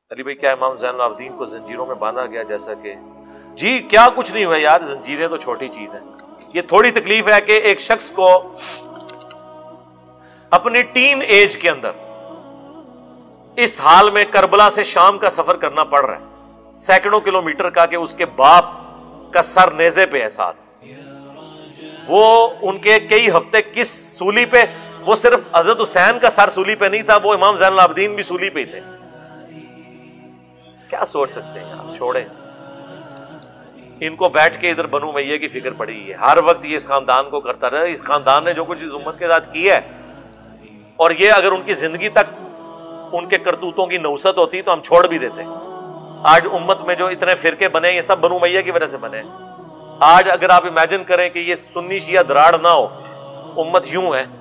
अली भाई क्या इमाम ज़ैनुल आबिदीन को जंजीरों में बांधा गया? जैसा कि जी क्या कुछ नहीं हुआ यार, जंजीरें तो छोटी चीज है। ये थोड़ी तकलीफ है कि एक शख्स को अपनी टीन एज के अंदर इस हाल में करबला से शाम का सफर करना पड़ रहा है, सैकड़ों किलोमीटर का, कि उसके बाप का सर नेजे पे है साथ। वो उनके कई हफ्ते किस सूली पे, वो सिर्फ हजरत हुसैन का सर सूली पे नहीं था, वो इमाम ज़ैनुल आबिदीन भी सूली पे थे। क्या सोच सकते हैं आप, छोड़े इनको। बैठ के इधर बनु मैया की फिक्र पड़ी है, हर वक्त ये इस खानदान को करता रहा। इस खानदान ने जो कुछ इस उम्मत के साथ किया है, और ये अगर उनकी जिंदगी तक उनके करतूतों की नौसत होती तो हम छोड़ भी देते। आज उम्मत में जो इतने फिरके बने, ये सब बनु मैया की वजह से बने। आज अगर आप इमेजिन करें कि ये सुन्नी शिया दराड़ ना हो, उम्मत यूं है,